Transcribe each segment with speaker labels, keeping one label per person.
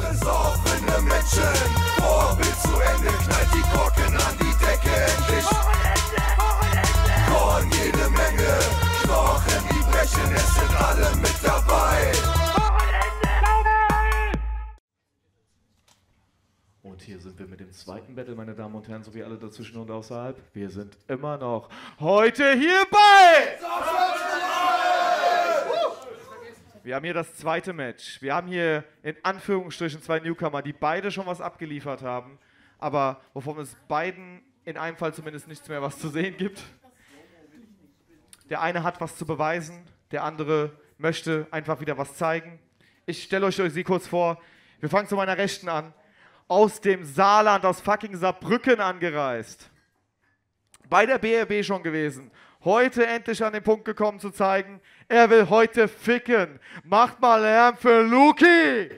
Speaker 1: besoffene Menschen. Vorbild zu Ende, knallt die Korken an die Decke endlich. Korn jede Menge, Knochen die brechen, es sind alle mit dabei.
Speaker 2: Und hier sind wir mit dem zweiten Battle, meine Damen und Herren, sowie alle dazwischen und außerhalb. Wir sind immer noch heute hier bei... Wir haben hier das zweite Match. Wir haben hier in Anführungsstrichen zwei Newcomer, die beide schon was abgeliefert haben, aber wovon es beiden in einem Fall zumindest nichts mehr was zu sehen gibt. Der eine hat was zu beweisen, der andere möchte einfach wieder was zeigen. Ich stelle euch sie kurz vor. Wir fangen zu meiner Rechten an. Aus dem Saarland, aus fucking Saarbrücken angereist. Bei der BRB schon gewesen. Heute endlich an den Punkt gekommen zu zeigen, er will heute ficken. Macht mal Lärm für Luki!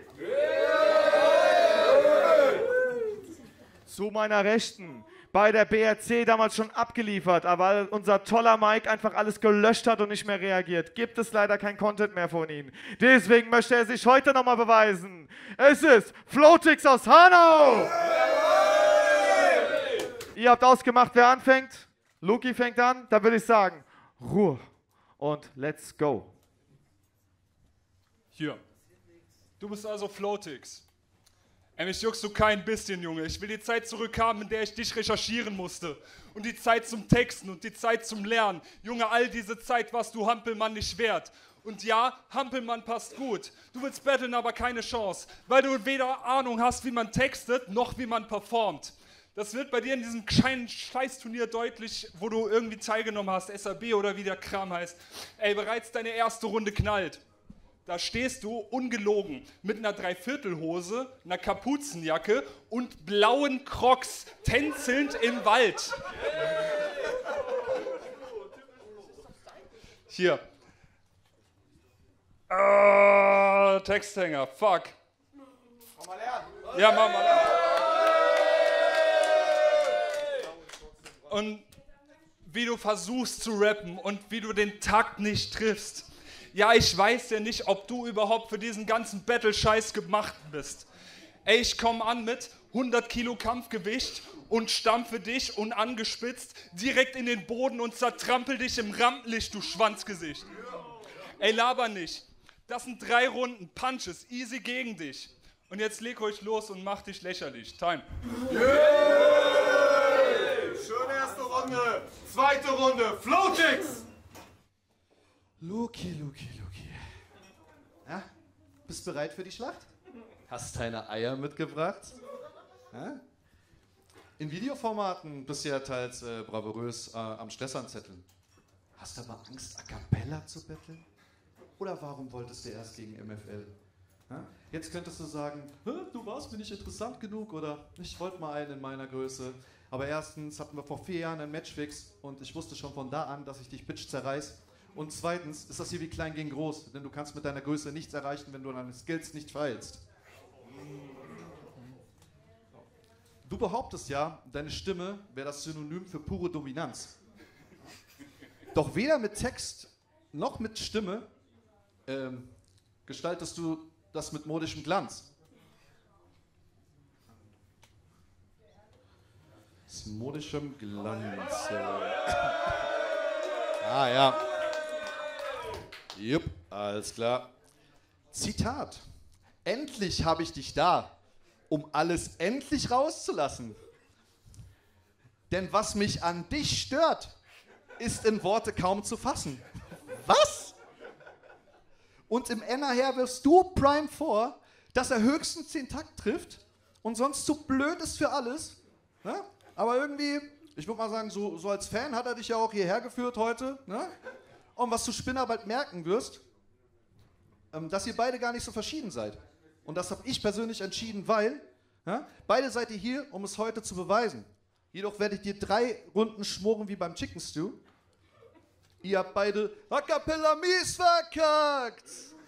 Speaker 2: Zu meiner Rechten. Bei der BRC damals schon abgeliefert, aber weil unser toller Mike einfach alles gelöscht hat und nicht mehr reagiert, gibt es leider kein Content mehr von ihm. Deswegen möchte er sich heute nochmal beweisen. Es ist Flotix aus Hanau! Ihr habt ausgemacht, wer anfängt. Luki fängt an, dann würde ich sagen, Ruhe und let's go.
Speaker 3: Hier. Du bist also Flotix. Mich juckst du kein bisschen, Junge. Ich will die Zeit zurückhaben, in der ich dich recherchieren musste. Und die Zeit zum Texten und die Zeit zum Lernen. Junge, all diese Zeit warst du Hampelmann nicht wert. Und ja, Hampelmann passt gut. Du willst battlen, aber keine Chance. Weil du weder Ahnung hast, wie man textet, noch wie man performt. Das wird bei dir in diesem kleinen Scheißturnier deutlich, wo du irgendwie teilgenommen hast, SAB oder wie der Kram heißt. Ey, bereits deine erste Runde knallt. Da stehst du ungelogen mit einer Dreiviertelhose, einer Kapuzenjacke und blauen Crocs tänzelnd im Wald. Hier. Texthänger, fuck.
Speaker 1: Mach mal lernen.
Speaker 3: Ja, mach mal lernen. Und wie du versuchst zu rappen und wie du den Takt nicht triffst. Ja, ich weiß ja nicht, ob du überhaupt für diesen ganzen Battle-Scheiß gemacht bist. Ey, ich komme an mit 100 Kilo Kampfgewicht und stampfe dich unangespitzt direkt in den Boden und zertrampel dich im Rampenlicht, du Schwanzgesicht. Ey, laber nicht. Das sind 3 Runden Punches, easy gegen dich. Und jetzt leg euch los und mach dich lächerlich. Time.
Speaker 1: Schöne erste Runde. Zweite Runde. Flotix.
Speaker 4: Luki. Ja? Bist bereit für die Schlacht? Hast deine Eier mitgebracht? Ja? In Videoformaten bist du ja teils bravourös am Stress anzetteln. Hast du aber Angst, a cappella zu betteln? Oder warum wolltest du erst gegen MFL? Ja? Jetzt könntest du sagen, du warst mir nicht interessant genug oder ich wollte mal einen in meiner Größe. Aber erstens hatten wir vor 4 Jahren einen Matchfix und ich wusste schon von da an, dass ich dich bitch zerreiß. Und zweitens ist das hier wie klein gegen groß, denn du kannst mit deiner Größe nichts erreichen, wenn du deine Skills nicht feilst. Du behauptest ja, deine Stimme wäre das Synonym für pure Dominanz. Doch weder mit Text noch mit Stimme gestaltest du das mit modischem Glanz. Das modischem Glanz. Ja. Jupp, alles klar. Zitat. Endlich habe ich dich da, um alles endlich rauszulassen. Denn was mich an dich stört, ist in Worte kaum zu fassen. Was? Und im N-Her wirfst du Prime vor, dass er höchstens den Takt trifft und sonst zu blöd ist für alles. Ne? Aber irgendwie, ich würde mal sagen, so als Fan hat er dich ja auch hierher geführt heute. Ne? Und was du Spinner bald merken wirst, dass ihr beide gar nicht so verschieden seid. Und das habe ich persönlich entschieden, weil beide seid ihr hier, um es heute zu beweisen. Jedoch werde ich dir 3 Runden schmoren wie beim Chicken Stew. Ihr habt beide a cappella mies verkackt.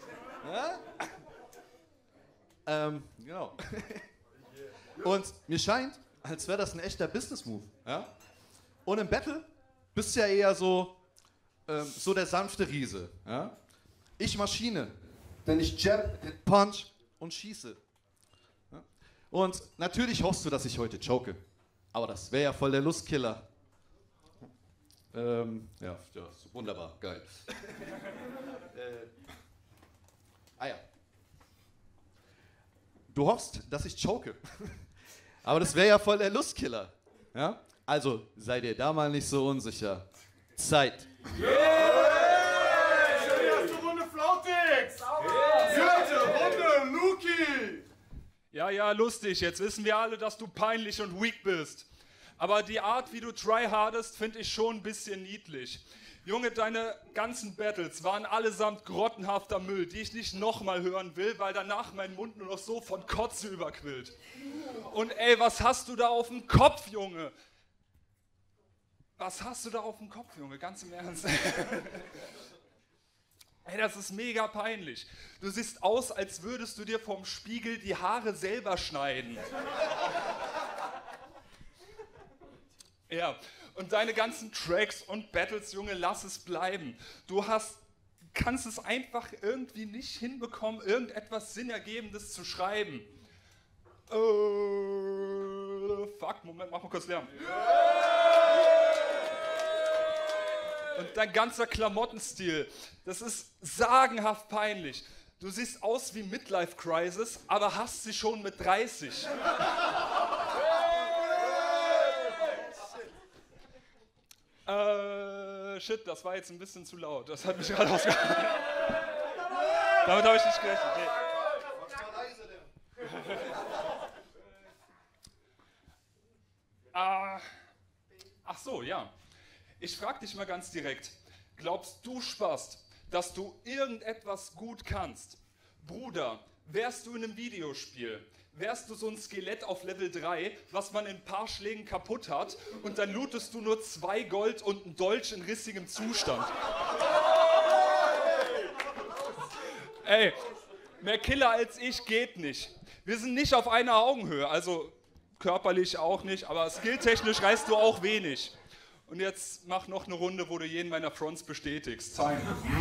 Speaker 4: Ja? Genau. Und mir scheint, als wäre das ein echter Business-Move. Ja? Und im Battle bist du ja eher so der sanfte Riese. Ja? Ich Maschine, denn ich jab, punch und schieße. Und natürlich hoffst du, dass ich heute choke. Aber das wäre ja voll der Lustkiller. Ja, wunderbar, geil. Ja. Du hoffst, dass ich choke. Aber das wäre ja voll der Lustkiller. Ja? Also sei dir da mal nicht so unsicher. Zeit.
Speaker 1: Erste Runde Flautix! Vierte Runde Luki!
Speaker 3: Ja, lustig. Jetzt wissen wir alle, dass du peinlich und weak bist. Aber die Art, wie du tryhardest, finde ich schon ein bisschen niedlich. Junge, deine ganzen Battles waren allesamt grottenhafter Müll, die ich nicht nochmal hören will, weil danach mein Mund nur noch so von Kotze überquillt. Und ey, was hast du da auf dem Kopf, Junge? Was hast du da auf dem Kopf, Junge? Ganz im Ernst. Ey, das ist mega peinlich. Du siehst aus, als würdest du dir vom Spiegel die Haare selber schneiden. Ja, und deine ganzen Tracks und Battles, Junge, lass es bleiben. Du kannst es einfach irgendwie nicht hinbekommen, irgendetwas Sinnergebendes zu schreiben. Fuck, Moment, mach mal kurz Lärm. Und dein ganzer Klamottenstil, das ist sagenhaft peinlich. Du siehst aus wie Midlife Crisis, aber hast sie schon mit 30. Shit, das war jetzt ein bisschen zu laut. Das hat mich gerade ausgehalten. Damit habe ich nicht gerechnet. Nee. Ach so, ja. Ich frage dich mal ganz direkt. Glaubst du, Spast, dass du irgendetwas gut kannst? Bruder, wärst du in einem Videospiel? Wärst du so ein Skelett auf Level 3, was man in ein paar Schlägen kaputt hat und dann lootest du nur 2 Gold und einen Dolch in rissigem Zustand? Ey, mehr Killer als ich geht nicht. Wir sind nicht auf einer Augenhöhe, also körperlich auch nicht, aber skilltechnisch reißt du auch wenig. Und jetzt mach noch eine Runde, wo du jeden meiner Fronts bestätigst. Time.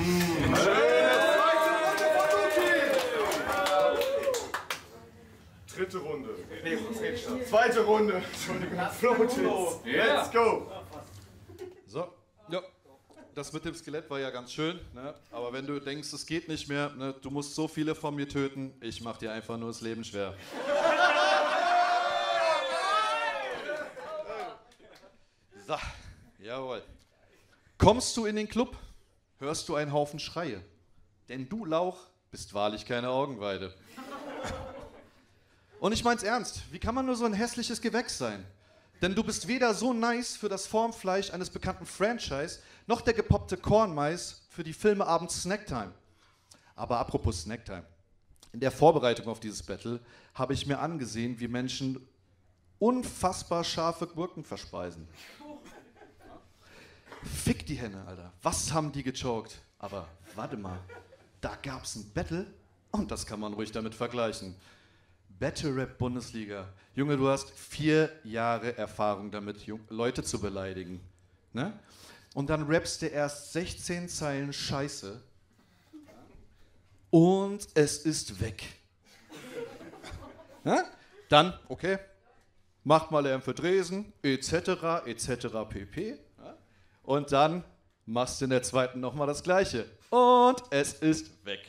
Speaker 1: Dritte Runde. Nee, zweite Runde. Entschuldigung. Flautix. Let's go.
Speaker 4: So, ja. Das mit dem Skelett war ja ganz schön, ne? Aber wenn du denkst, es geht nicht mehr, ne? Du musst so viele von mir töten, ich mach dir einfach nur das Leben schwer. So, jawohl. Kommst du in den Club, hörst du einen Haufen Schreie. Denn du, Lauch, bist wahrlich keine Augenweide. Und ich mein's ernst, wie kann man nur so ein hässliches Gewächs sein? Denn du bist weder so nice für das Formfleisch eines bekannten Franchise, noch der gepoppte Kornmais für die Filmeabend Snacktime. Aber apropos Snacktime. In der Vorbereitung auf dieses Battle habe ich mir angesehen, wie Menschen unfassbar scharfe Gurken verspeisen. Fick die Henne, Alter. Was haben die gechoked? Aber warte mal, da gab's ein Battle und das kann man ruhig damit vergleichen. Battle Rap Bundesliga. Junge, du hast 4 Jahre Erfahrung damit, Leute zu beleidigen. Ne? Und dann rappst du erst 16 Zeilen Scheiße und es ist weg. Ne? Dann, okay, macht mal Lärm für Dresen, etc., pp. Ja? Und dann machst du in der zweiten nochmal das Gleiche. Und es ist weg.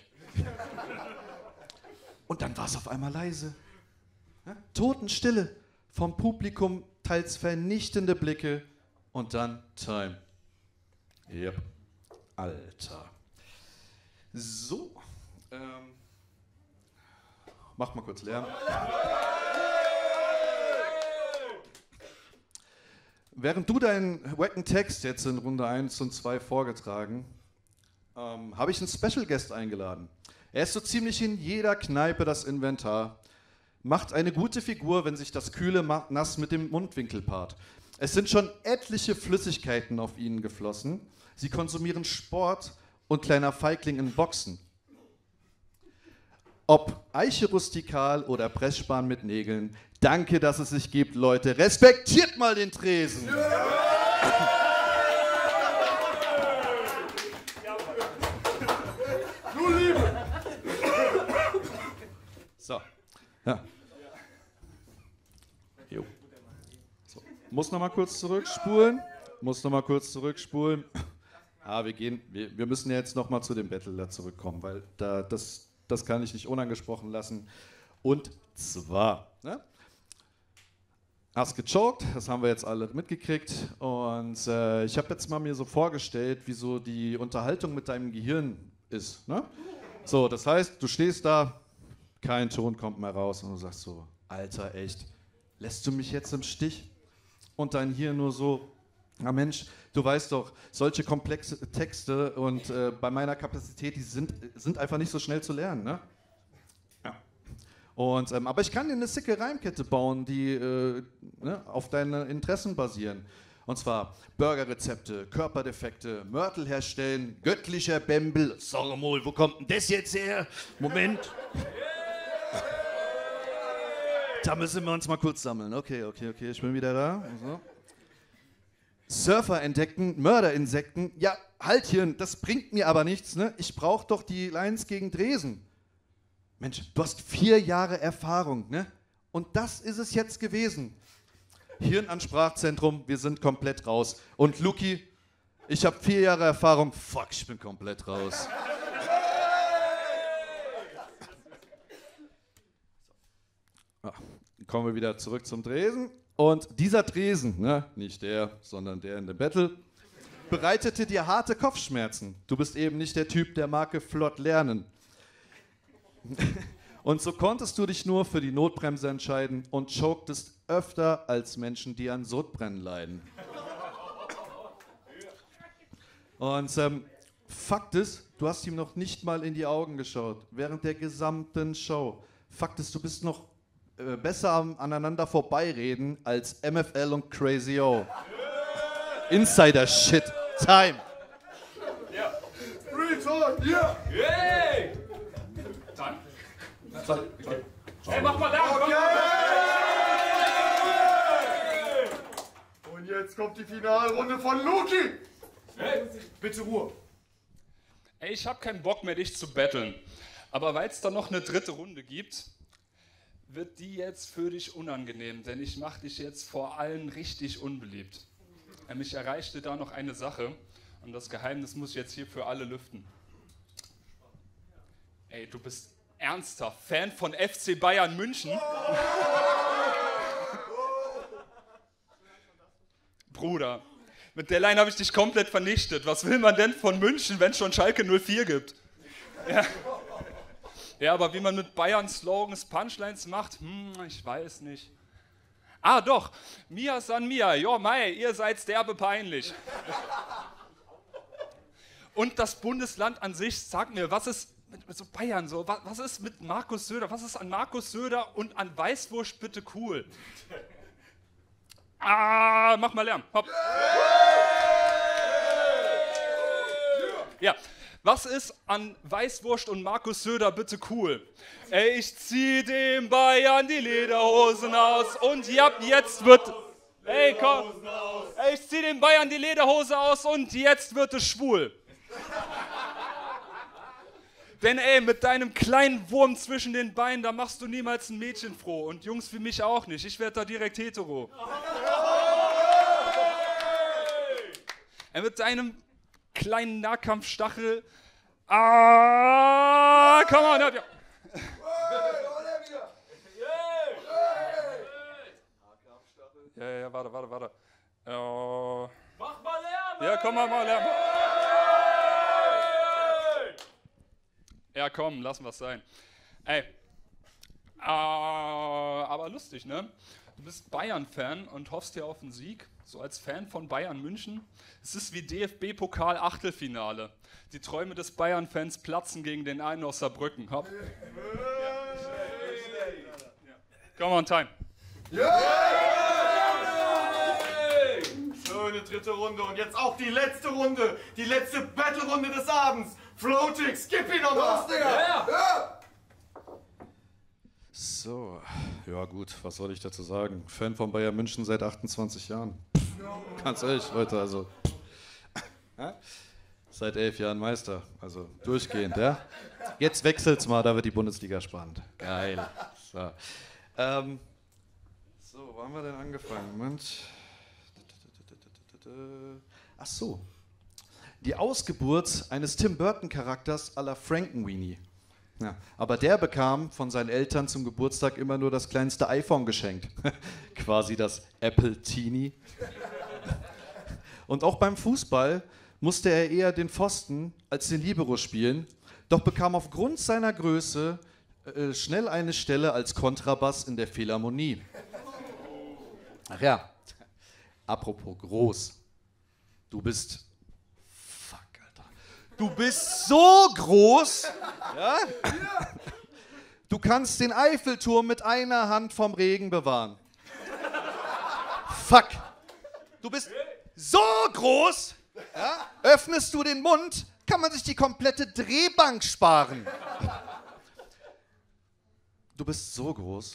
Speaker 4: Und dann war es auf einmal leise. Ja? Totenstille. Vom Publikum teils vernichtende Blicke und dann Time. Yep. Alter. So. Mach mal kurz Lärm. Während du deinen wacken Text jetzt in Runde 1 und 2 vorgetragen, habe ich einen Special Guest eingeladen. Er ist so ziemlich in jeder Kneipe das Inventar, macht eine gute Figur, wenn sich das kühle Nass mit dem Mundwinkel paart. Es sind schon etliche Flüssigkeiten auf ihnen geflossen. Sie konsumieren Sport und kleiner Feigling in Boxen. Ob Eiche rustikal oder Pressspan mit Nägeln, danke, dass es sich gibt, Leute. Respektiert mal den Tresen. So. Ja. Jo. So. Muss noch mal kurz zurückspulen. Wir müssen ja jetzt noch mal zu dem Battle da zurückkommen, weil das kann ich nicht unangesprochen lassen. Und zwar, ne? Hast gechoked, das haben wir jetzt alle mitgekriegt. Und ich habe jetzt mal mir so vorgestellt, wie so die Unterhaltung mit deinem Gehirn ist. Ne? So, das heißt, du stehst da, kein Ton kommt mehr raus und du sagst so, Alter, echt, lässt du mich jetzt im Stich? Und dein Hirn nur so, na Mensch, du weißt doch, solche komplexe Texte und bei meiner Kapazität, die sind einfach nicht so schnell zu lernen. Ne? Ja. Und, aber ich kann dir eine sicke Reimkette bauen, die auf deine Interessen basieren. Und zwar Burgerrezepte, Körperdefekte, Mörtel herstellen, göttlicher Bembel. Sag mal, wo kommt denn das jetzt her? Moment. Da müssen wir uns mal kurz sammeln. Okay, ich bin wieder da. So. Surfer entdeckten, Mörderinsekten. Ja, halt Hirn, das bringt mir aber nichts. Ne? Ich brauche doch die Lines gegen Dresen. Mensch, du hast 4 Jahre Erfahrung, ne? Und das ist es jetzt gewesen. Hirn an Sprachzentrum, wir sind komplett raus. Und Luki, ich habe 4 Jahre Erfahrung. Fuck, ich bin komplett raus. Kommen wir wieder zurück zum Dresen. Und dieser Dresen, ne, nicht der, sondern der in dem Battle, bereitete dir harte Kopfschmerzen. Du bist eben nicht der Typ, der Marke flott lernen. Und so konntest du dich nur für die Notbremse entscheiden und choktest öfter als Menschen, die an Sodbrennen leiden. Und Fakt ist, du hast ihm noch nicht mal in die Augen geschaut, während der gesamten Show. Fakt ist, du bist noch besser am aneinander vorbeireden als MFL und Crazy O. Insider-Shit. Time.
Speaker 1: Ja. Return, yeah.
Speaker 3: Yay! Okay. Hey, mach mal da!
Speaker 1: Okay. Und jetzt kommt die Finalrunde von Luki. Hey, bitte Ruhe.
Speaker 3: Ey, ich hab keinen Bock mehr, dich zu battlen. Aber weil es da noch eine dritte Runde gibt, wird die jetzt für dich unangenehm, denn ich mache dich jetzt vor allen richtig unbeliebt. Mich erreichte da noch eine Sache und das Geheimnis muss ich jetzt hier für alle lüften. Ey, du bist ernsthaft Fan von FC Bayern München? Bruder, mit der Line habe ich dich komplett vernichtet. Was will man denn von München, wenn es schon Schalke 04 gibt? Ja. Ja, aber wie man mit Bayern-Slogans Punchlines macht, ich weiß nicht. Ah doch, Mia San Mia, jo mei, ihr seid derbe peinlich. Und das Bundesland an sich, sag mir, was ist mit so Bayern so, was ist mit Markus Söder, was ist an Markus Söder und an Weißwurst bitte cool? Ah, mach mal Lärm, hopp. Ja. Was ist an Weißwurst und Markus Söder bitte cool? Ey, ich zieh dem Bayern die Lederhosen aus und jetzt wird... Ey, komm! Ey, ich zieh dem Bayern die Lederhose aus und jetzt wird es schwul. Denn ey, mit deinem kleinen Wurm zwischen den Beinen, da machst du niemals ein Mädchen froh. Und Jungs wie mich auch nicht. Ich werde da direkt hetero. Ey, mit deinem kleinen Nahkampfstachel. Ah, come on, ja. Ja, warte. Mach mal Lärm! Ja, komm mal Lärm. Ja, komm, lassen wir es sein. Ey, aber lustig, ne? Du bist Bayern-Fan und hoffst dir auf einen Sieg, so als Fan von Bayern München. Es ist wie DFB-Pokal-Achtelfinale. Die Träume des Bayern-Fans platzen gegen den einen aus Saarbrücken. Hopp. Come on, time.
Speaker 1: Schöne dritte Runde und jetzt auch die letzte Runde. Die letzte Battle-Runde des Abends. Floatix, gib ihn nochmal. Ja.
Speaker 4: So, ja gut, was soll ich dazu sagen? Fan von Bayern München seit 28 Jahren. Ganz ehrlich, Leute, also seit 11 Jahren Meister, also durchgehend, ja. Jetzt wechselt's mal, da wird die Bundesliga spannend. Geil. So, So, wo haben wir denn angefangen? Moment. Ach so. Die Ausgeburt eines Tim Burton-Charakters à la Frankenweenie. Ja, aber der bekam von seinen Eltern zum Geburtstag immer nur das kleinste iPhone geschenkt. Quasi das Apple Teenie. Und auch beim Fußball musste er eher den Pfosten als den Libero spielen, doch bekam aufgrund seiner Größe schnell eine Stelle als Kontrabass in der Philharmonie. Ach ja, apropos groß. Du bist... Fuck, Alter. Du bist so groß, ja? Du kannst den Eiffelturm mit einer Hand vom Regen bewahren. Fuck. Du bist so groß, ja? Öffnest du den Mund, kann man sich die komplette Drehbank sparen. Du bist so groß.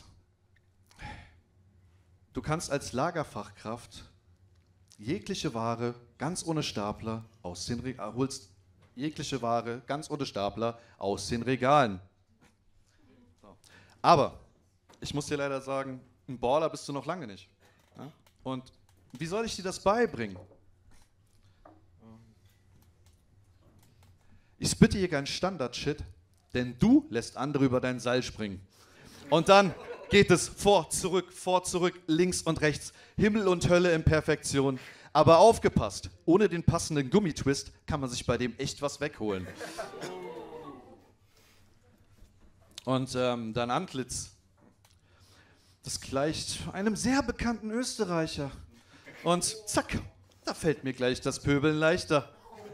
Speaker 4: Du kannst als Lagerfachkraft jegliche Ware ganz ohne Stapler aus den holst jegliche Ware ganz ohne Stapler aus den Regalen. So. Aber ich muss dir leider sagen, ein Baller bist du noch lange nicht. Ja? Und wie soll ich dir das beibringen? Ich spitte hier keinen Standard-Shit, denn du lässt andere über dein Seil springen. Und dann geht es vor, zurück, links und rechts. Himmel und Hölle in Perfektion. Aber aufgepasst, ohne den passenden Gummitwist kann man sich bei dem echt was wegholen. Und dein Antlitz, das gleicht einem sehr bekannten Österreicher. Und zack, da fällt mir gleich das Pöbeln leichter.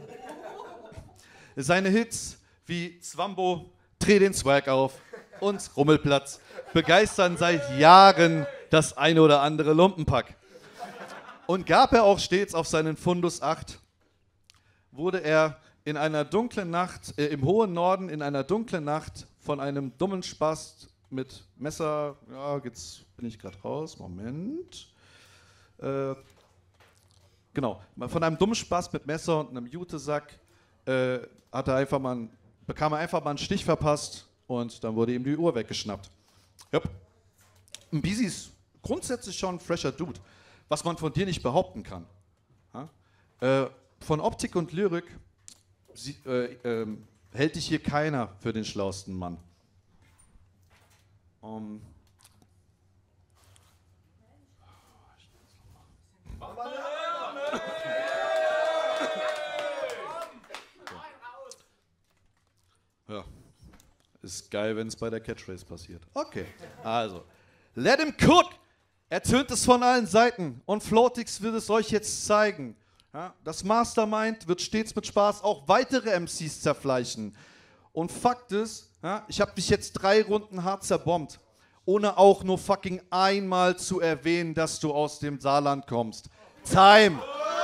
Speaker 4: Seine Hits wie Zwambo, Dreh den Swag auf und Rummelplatz begeistern seit Jahren das eine oder andere Lumpenpack. Und gab er auch stets auf seinen Fundus Acht, wurde er in einer dunklen Nacht, im hohen Norden in einer dunklen Nacht von einem dummen Spast mit Messer, ja, jetzt bin ich gerade raus, Moment. Genau, von einem dummen Spast mit Messer und einem Jutesack bekam er einfach mal einen Stich verpasst und dann wurde ihm die Uhr weggeschnappt. Yep. Mbisi ist grundsätzlich schon ein fresher Dude, was man von dir nicht behaupten kann. Ja? Von Optik und Lyrik hält dich hier keiner für den schlauesten Mann. Ja, ist geil, wenn es bei der Catchphrase passiert. Okay, also, let him cook! Er tönt es von allen Seiten und Floatix wird es euch jetzt zeigen. Ja, das Mastermind wird stets mit Spaß auch weitere MCs zerfleischen. Und Fakt ist, ja, ich habe dich jetzt 3 Runden hart zerbombt, ohne auch nur fucking einmal zu erwähnen, dass du aus dem Saarland kommst. Time!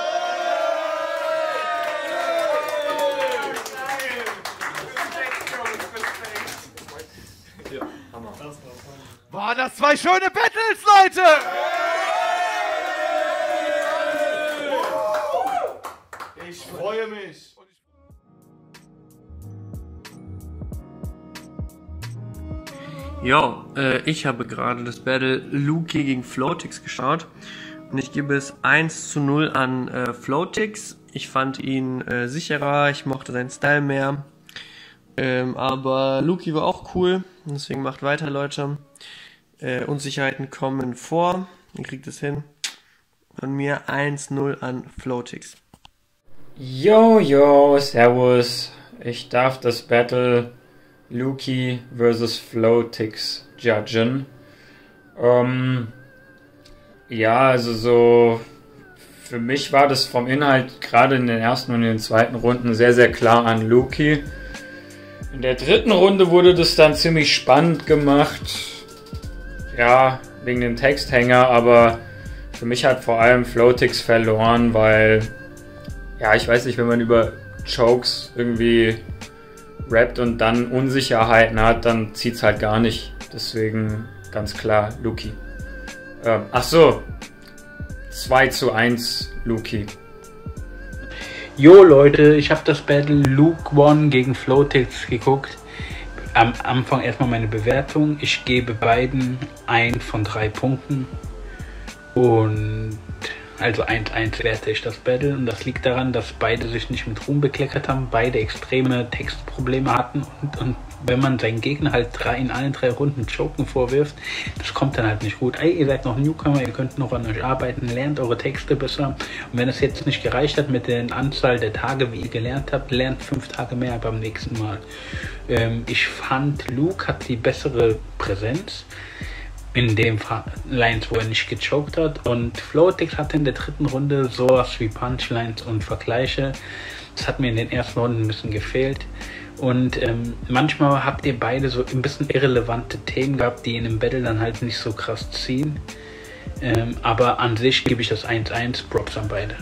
Speaker 2: Waren das 2 schöne Battles, Leute!
Speaker 1: Ich freue mich.
Speaker 5: Jo, ich habe gerade das Battle Luki gegen Floatix geschaut und ich gebe es 1:0 an Floatix. Ich fand ihn sicherer, ich mochte seinen Style mehr, aber Luki war auch cool, deswegen macht weiter, Leute. Unsicherheiten kommen vor, ihr kriegt es hin. Von mir 1:0 an Floatix.
Speaker 6: Yo, servus. Ich darf das Battle Luki vs. Floatix judgen. Ja, also so, für mich war das vom Inhalt gerade in den ersten und in den zweiten Runden sehr, sehr klar an Luki. In der dritten Runde wurde das dann ziemlich spannend gemacht. Ja, wegen dem Texthänger, aber für mich hat vor allem Floatix verloren, weil, ja, ich weiß nicht, wenn man über Chokes irgendwie rappt und dann Unsicherheiten hat, dann zieht's halt gar nicht. Deswegen ganz klar Luki. Ach so, 2:1 Luki.
Speaker 7: Jo Leute, ich habe das Battle Luke One gegen Floatix geguckt. Am Anfang erstmal meine Bewertung. Ich gebe beiden 1 von 3 Punkten. Und also 1-1 werte ich das Battle, und das liegt daran, dass beide sich nicht mit Ruhm bekleckert haben, beide extreme Textprobleme hatten, und wenn man seinen Gegner halt in allen 3 Runden Joken vorwirft, das kommt dann halt nicht gut. Ey, ihr seid noch Newcomer, ihr könnt noch an euch arbeiten, lernt eure Texte besser, und wenn es jetzt nicht gereicht hat mit der Anzahl der Tage, wie ihr gelernt habt, lernt 5 Tage mehr beim nächsten Mal. Ich fand, Luke hat die bessere Präsenz in dem Lines, wo er nicht gechoked hat, und Floatix hatte in der 3. Runde sowas wie Punchlines und Vergleiche. Das hat mir in den ersten Runden ein bisschen gefehlt, und manchmal habt ihr beide so ein bisschen irrelevante Themen gehabt, die in einem Battle dann halt nicht so krass ziehen, aber an sich gebe ich das 1-1, Props an beide.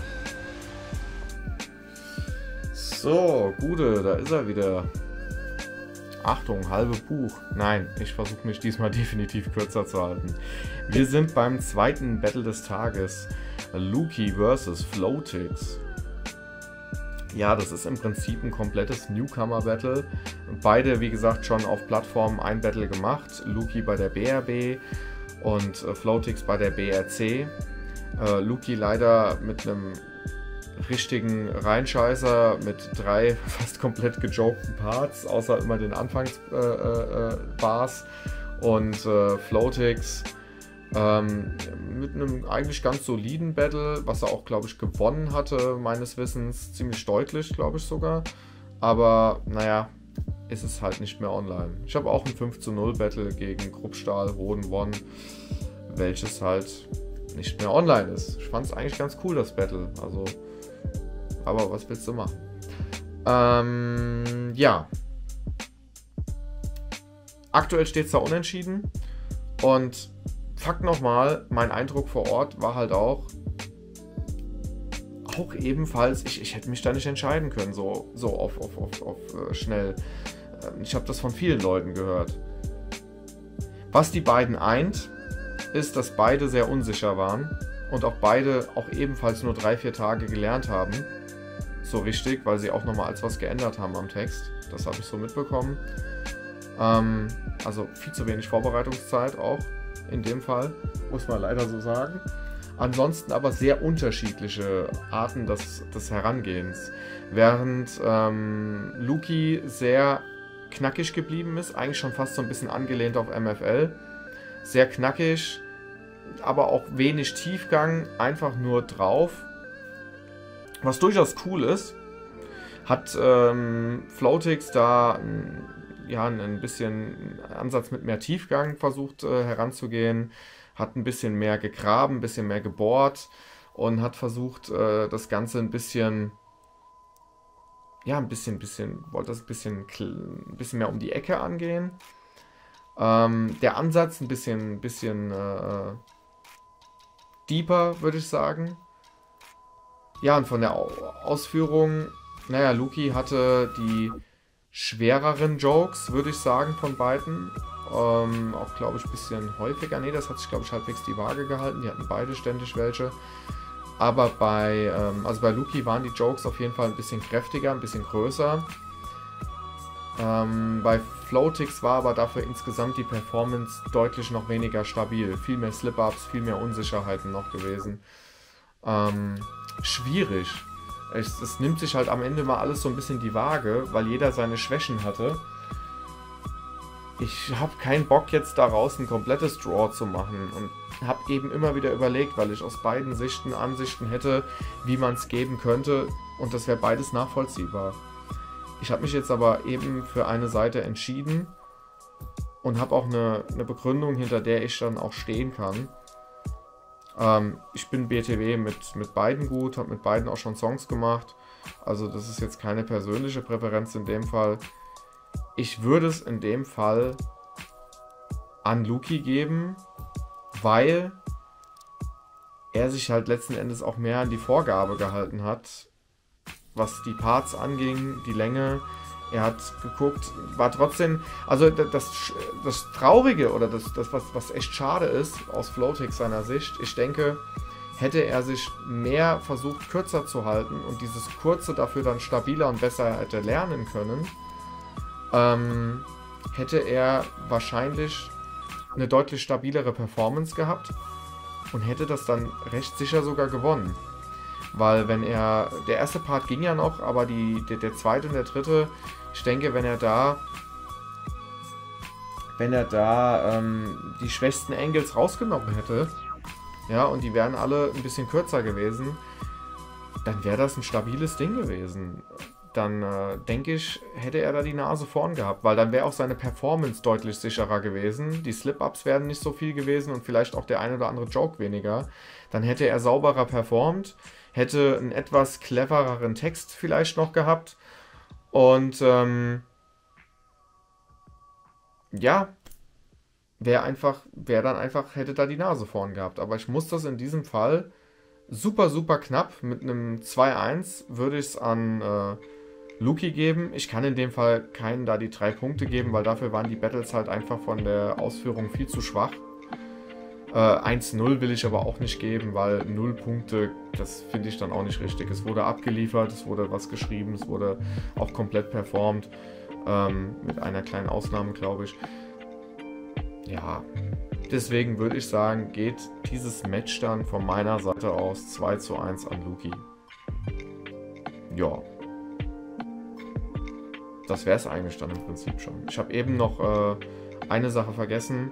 Speaker 2: So, Gude, da ist er wieder. Achtung, halbe Buch. Nein, ich versuche mich diesmal definitiv kürzer zu halten. Wir sind beim zweiten Battle des Tages. Luki vs. Floatix. Ja, das ist im Prinzip ein komplettes Newcomer-Battle. Beide, wie gesagt, schon auf Plattformen ein Battle gemacht. Luki bei der BRB und Floatix bei der BRC. Luki leider mit einem richtigen Reinscheißer mit 3 fast komplett gejokten Parts, außer immer den Anfangsbars, und Floatix mit einem eigentlich ganz soliden Battle, was er auch, glaube ich, gewonnen hatte, meines Wissens, ziemlich deutlich, glaube ich sogar, aber naja, ist es halt nicht mehr online. Ich habe auch ein 5:0 Battle gegen Kruppstahl Roden One, welches halt nicht mehr online ist. Ich fand es eigentlich ganz cool, das Battle, also aber was willst du machen? Ja. Aktuell steht es da unentschieden. Und Fakt nochmal, mein Eindruck vor Ort war halt auch ebenfalls, ich hätte mich da nicht entscheiden können, so auf schnell. Ich habe das von vielen Leuten gehört. Was die beiden eint, ist, dass beide sehr unsicher waren und auch beide auch ebenfalls nur 3-4 Tage gelernt haben. So richtig, weil sie auch nochmal als was geändert haben am Text. Das habe ich so mitbekommen. Also viel zu wenig Vorbereitungszeit auch in dem Fall, muss man leider so sagen. Ansonsten aber sehr unterschiedliche Arten des Herangehens. Während Luki sehr knackig geblieben ist, eigentlich schon fast so ein bisschen angelehnt auf MFL. Sehr knackig, aber auch wenig Tiefgang, einfach nur drauf. Was durchaus cool ist, hat Floatix da ein bisschen Ansatz mit mehr Tiefgang versucht heranzugehen, hat ein bisschen mehr gegraben, ein bisschen mehr gebohrt und hat versucht, das Ganze ein bisschen, wollte das ein bisschen mehr um die Ecke angehen. Der Ansatz ein bisschen deeper, würde ich sagen. Ja, und von der Ausführung, naja, Luki hatte die schwereren Jokes, würde ich sagen, von beiden. Auch, glaube ich, ein bisschen häufiger. Ne, das hat sich, glaube ich, halbwegs die Waage gehalten. Die hatten beide ständig welche. Aber bei Luki waren die Jokes auf jeden Fall ein bisschen kräftiger, ein bisschen größer. Bei Floatix war aber dafür insgesamt die Performance deutlich noch weniger stabil. Viel mehr Slip-Ups, viel mehr Unsicherheiten noch gewesen. Schwierig. Es nimmt sich halt am Ende mal alles so ein bisschen die Waage, weil jeder seine Schwächen hatte. Ich habe keinen Bock jetzt daraus ein komplettes Draw zu machen und habe eben immer wieder überlegt, weil ich aus beiden Sichten Ansichten hätte, wie man es geben könnte, und das wäre beides nachvollziehbar. Ich habe mich jetzt aber eben für eine Seite entschieden und habe auch eine Begründung, hinter der ich dann auch stehen kann. Ich bin BTW mit beiden gut, habe mit beiden auch schon Songs gemacht. Also das ist jetzt keine persönliche Präferenz in dem Fall. Ich würde es in dem Fall an Luki geben, weil er sich halt letzten Endes auch mehr an die Vorgabe gehalten hat, was die Parts anging, die Länge. Er hat geguckt, war trotzdem, also das Traurige oder das was echt schade ist aus Floatix seiner Sicht, ich denke, hätte er sich mehr versucht kürzer zu halten und dieses Kurze dafür dann stabiler und besser hätte lernen können, hätte er wahrscheinlich eine deutlich stabilere Performance gehabt.
Speaker 8: und hätte das dann recht sicher sogar gewonnen. Weil wenn der erste Part ging ja noch, aber der zweite und der dritte, ich denke, wenn er da die schwächsten Angles rausgenommen hätte, ja, und die wären alle ein bisschen kürzer gewesen, dann wäre das ein stabiles Ding gewesen. Dann denke ich, hätte er da die Nase vorn gehabt, weil dann wäre auch seine Performance deutlich sicherer gewesen. Die Slip-Ups wären nicht so viel gewesen und vielleicht auch der ein oder andere Joke weniger. Dann hätte er sauberer performt, hätte einen etwas clevereren Text vielleicht noch gehabt und ja, hätte da die Nase vorn gehabt. Aber ich muss das in diesem Fall super, super knapp mit einem 2-1 würde ich es an Luki geben. Ich kann in dem Fall keinen da die 3 Punkte geben, weil dafür waren die Battles halt einfach von der Ausführung viel zu schwach. 1-0 will ich aber auch nicht geben, weil 0 Punkte, das finde ich dann auch nicht richtig. Es wurde abgeliefert, es wurde was geschrieben, es wurde auch komplett performt. Mit einer kleinen Ausnahme, glaube ich. Ja, deswegen würde ich sagen, geht dieses Match dann von meiner Seite aus 2-1 an Luki. Ja. Das wäre es eigentlich dann im Prinzip schon. Ich habe eben noch eine Sache vergessen.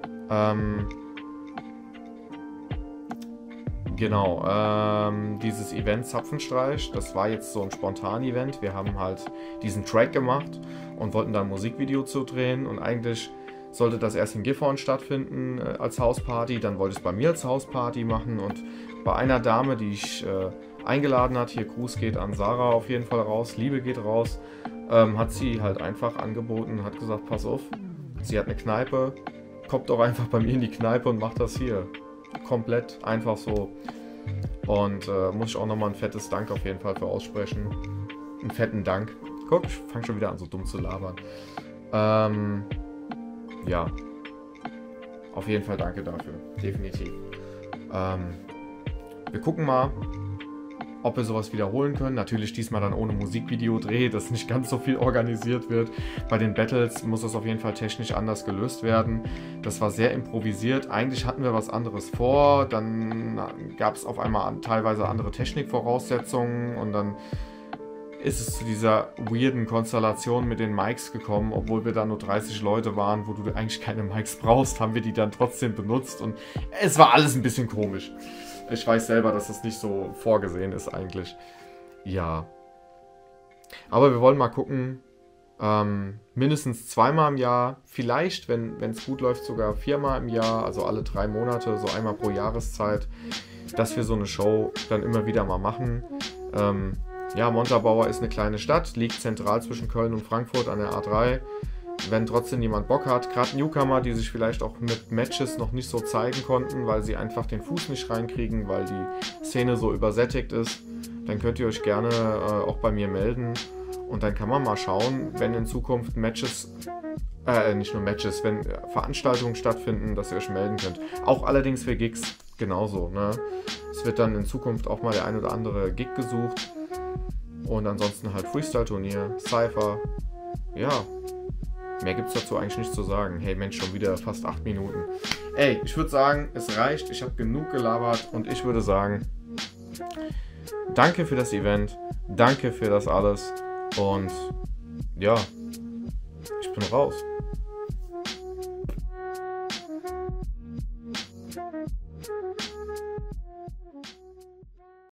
Speaker 8: Genau, dieses Event Zapfenstreich, das war jetzt so ein Spontan-Event. Wir haben halt diesen Track gemacht und wollten da ein Musikvideo zu drehen und eigentlich sollte das erst in Gifhorn stattfinden als Hausparty, dann wollte ich es bei mir als Hausparty machen und bei einer Dame, die ich eingeladen hat, hier Gruß geht an Sarah auf jeden Fall raus, Liebe geht raus, hat sie halt einfach angeboten, hat gesagt, pass auf, sie hat eine Kneipe, kommt doch einfach bei mir in die Kneipe und macht das hier. Komplett einfach so. Und muss ich auch nochmal ein fettes Dank auf jeden Fall für aussprechen. Einen fetten Dank. Guck, ich fange schon wieder an so dumm zu labern. Ja. Auf jeden Fall danke dafür. Definitiv. Wir gucken mal, ob wir sowas wiederholen können. Natürlich diesmal dann ohne Musikvideo-Dreh, dass nicht ganz so viel organisiert wird. Bei den Battles muss das auf jeden Fall technisch anders gelöst werden. Das war sehr improvisiert. Eigentlich hatten wir was anderes vor. Dann gab es auf einmal teilweise andere Technikvoraussetzungen und dann ist es zu dieser weirden Konstellation mit den Mics gekommen, obwohl wir da nur 30 Leute waren, wo du eigentlich keine Mics brauchst, haben wir die dann trotzdem benutzt und es war alles ein bisschen komisch. Ich weiß selber, dass das nicht so vorgesehen ist eigentlich. Ja. Aber wir wollen mal gucken, mindestens 2-mal im Jahr, vielleicht, wenn es gut läuft, sogar 4-mal im Jahr, also alle 3 Monate, so einmal pro Jahreszeit, dass wir so eine Show dann immer wieder mal machen. Ja, Montabaur ist eine kleine Stadt, liegt zentral zwischen Köln und Frankfurt an der A3. Wenn trotzdem jemand Bock hat, gerade Newcomer, die sich vielleicht auch mit Matches noch nicht so zeigen konnten, weil sie einfach den Fuß nicht reinkriegen, weil die Szene so übersättigt ist, dann könnt ihr euch gerne auch bei mir melden. Und dann kann man mal schauen, wenn in Zukunft Matches, nicht nur Matches, wenn Veranstaltungen stattfinden, dass ihr euch melden könnt. Auch allerdings für Gigs genauso. Ne? Es wird dann in Zukunft auch mal der ein oder andere Gig gesucht. Und ansonsten halt Freestyle-Turnier, Cypher. Ja, mehr gibt es dazu eigentlich nicht zu sagen. Hey Mensch, schon wieder fast 8 Minuten. Ey, ich würde sagen, es reicht. Ich habe genug gelabert und ich würde sagen, danke für das Event. Danke für das alles. Und ja, ich bin raus.